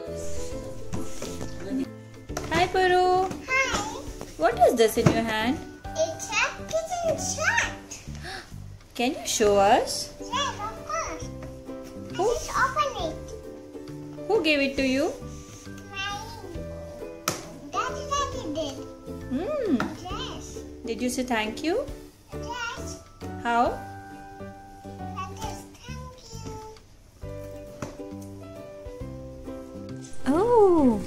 Hi, Puru. Hi. What is this in your hand? It's a kitchen set. Can you show us? Yes, of course. Who? Let's open it. Who gave it to you? My daddy did. Yes. Did you say thank you? Yes. How? That is thank you. Oh.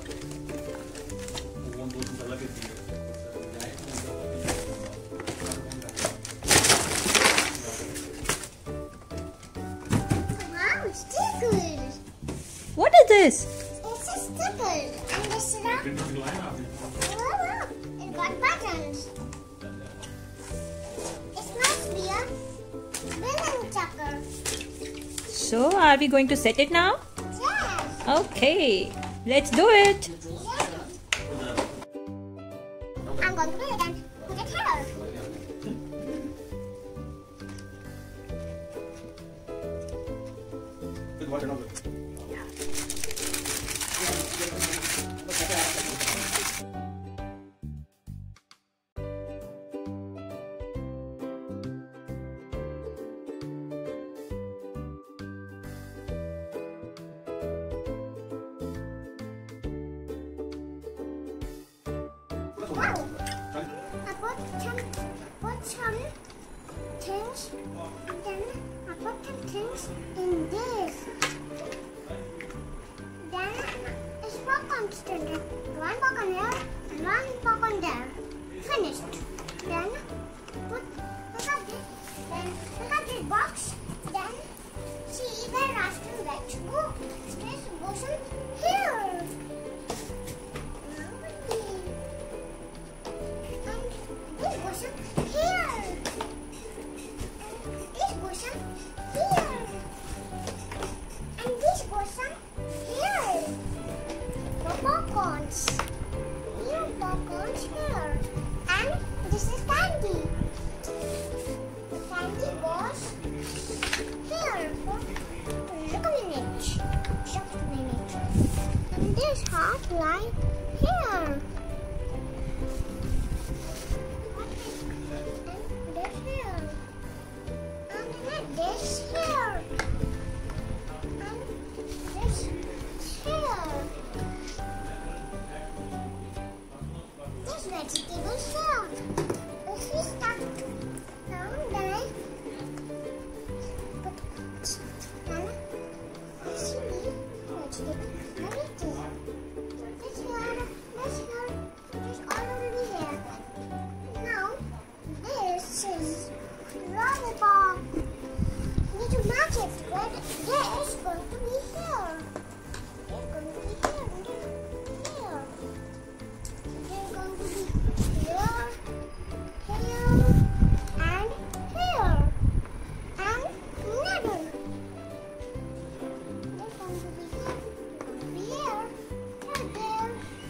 Wow, stickers. What is this? It's a sticker. And this is a... Oh, it got buttons. It must be a balloon chucker. So, are we going to set it now? Yes. Okay. Let's do it. I'm going to do it and put it here. Wow. I put some things, then I put some things in this. Then it's popcorn sticker. One popcorn here and one popcorn there. Finished. Then look at this. Then look at this box. Then see where after let's go. This goes in here. This goes in here. This goes in here. And this goes in here. For popcorns. Here popcorns here. And this is candy. The candy goes here for look a minute. Just a minute. And this half line here. This here and this here. This vegetable here. This is stuck. Now then I put see vegetable. What is this? This here, this already here. Now this is lollipop. Need to match it, but this is going to be here. It's going to be here, here. It's going to be here, here, and here, and middle. It's going to be here, there.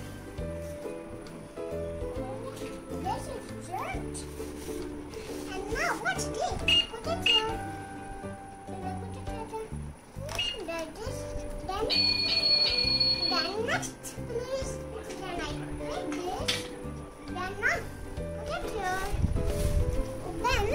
This is dirt. And now what's this? Put it here. Then next please, then I make this, then not put it here. Then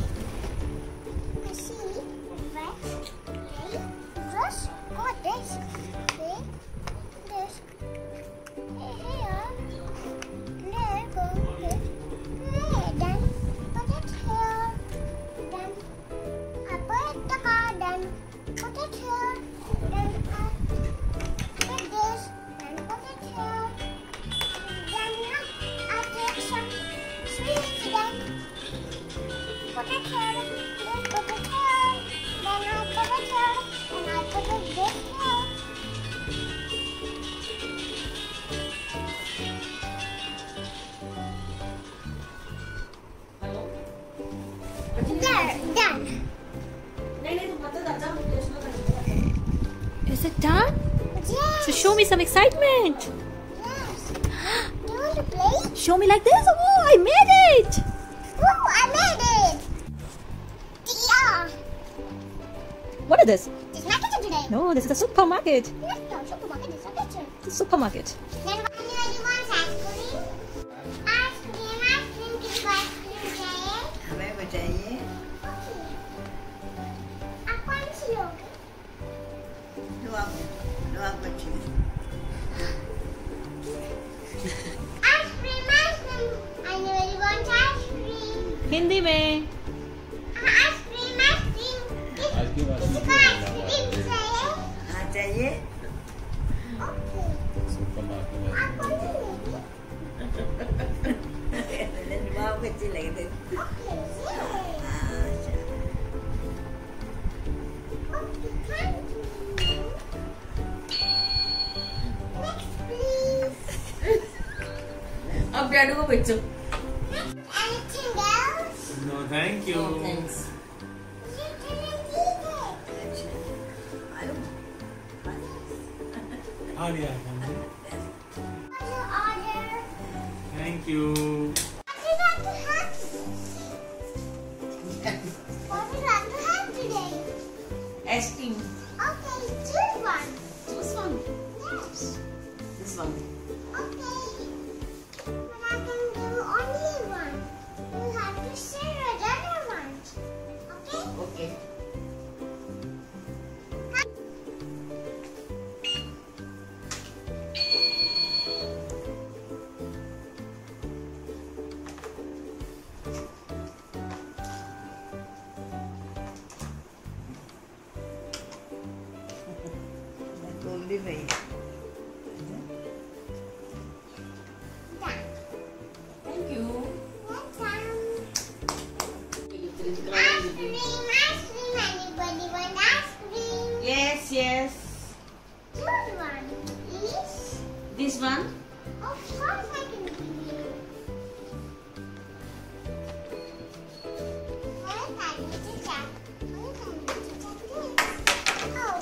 I see where okay, just got this, okay, this here, there go this, then put it here, then I put the card, then put it here, then I put this, then put it here, then I take some sweets, then put it here, then put it here, then I put it here, and I put it this here. There, done. Is it done? Yes. So show me some excitement. Yes. Do you want to play? Show me like this. Oh, I made it. Oh, I made it. Yeah. What is this? It's not kitchen today. No, this is a supermarket. No, supermarket is not supermarket. Then anyone wants ice cream? Ice cream, किसको ice cream चाहिए? हमें वो चाहिए। Okay. आप कौन सी लोगे? जो आप अच्छी है। Ice cream. Anyone wants ice cream? Hindi में ice cream. किसको ice cream चाहिए? हाँ चाहिए। Okay. आप कौन सी लोगे? बहुत अच्छी लगी थी। Okay. अच्छा। Okay, thank you. Next, please. अब डैडू को पूछो। Anything else? No, thank you. Thanks. You didn't eat it. अच्छा। आयो। आ गया हमने। What's your order? Thank you. What did I have to have? What did I have to have today? Ice cream. Okay, choose one. This one. Yes. This one. Okay. But I can do only one. You have to share another one. Okay? Okay. Goldy भाई। Done. Thank you. Welcome. Ice cream. Anybody want ice cream? Yes, yes. Choose one, please. This one. Of course I can give you. Wait, I need to check. Wait, I need to check this. Oh.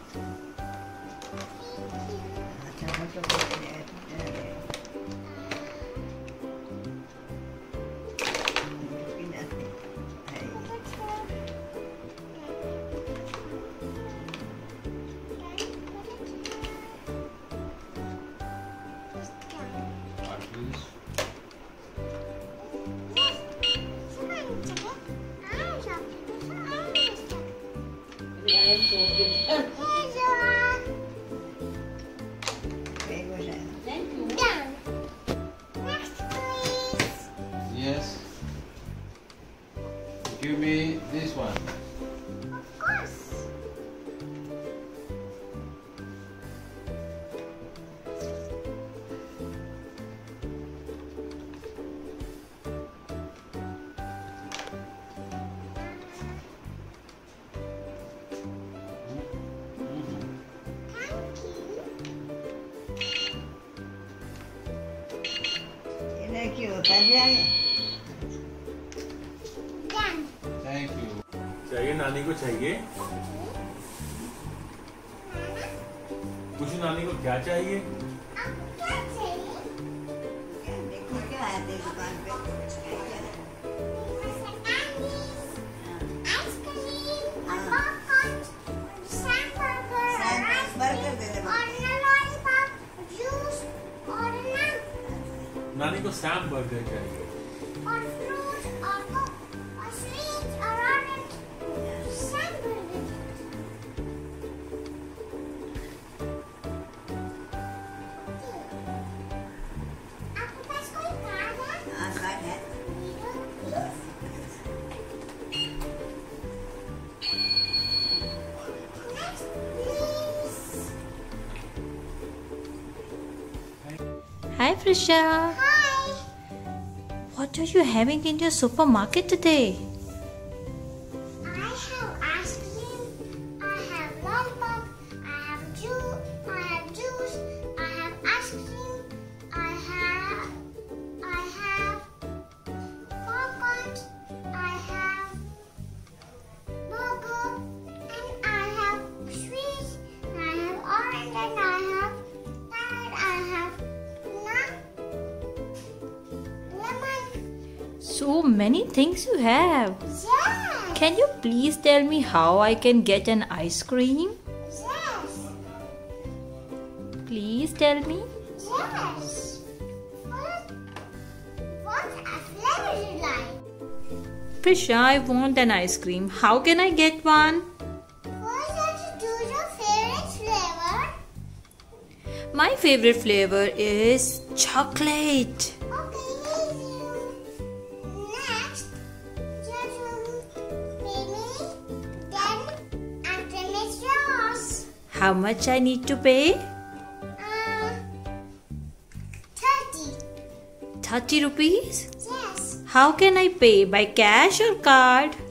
Thank you. अच्छा मतलब Yes. Give me this one. Of course. Thank you. ये होता जाए। Done. Thank you. चाहिए नानी को चाहिए? पूछो नानी को क्या चाहिए? आपको क्या चाहिए? देखो क्या है दुकान पे। Ice cream, a popcorn, hamburger, burger दे दे। और a lollipop, juice, और a nut, नानी को सैम बर्गर चाहिए। और fruits, और coke, और sweets, और orange, hamburger. आपके पास कोई कार्ड है? हाँ कार्ड है। Next, please. Hi Prisha. Hi. What are you having in your supermarket today? I have ice cream, I have lollipop, I have juice, I have ice cream, I have popcorn, I have burger, and I have sweets, and I have orange, and I have carrot, I have nut, lemon. So many things you have. Yes. Can you please tell me how I can get an ice cream? Yes. Please tell me. Yes. What flavor you like? Prisha, I want an ice cream. How can I get one? First, let's choose your favorite flavor. My favorite flavor is chocolate. Okay, easy. Next, just baby, then after next yours. How much I need to pay? 30. 30 rupees? Yes. How can I pay? By cash or card?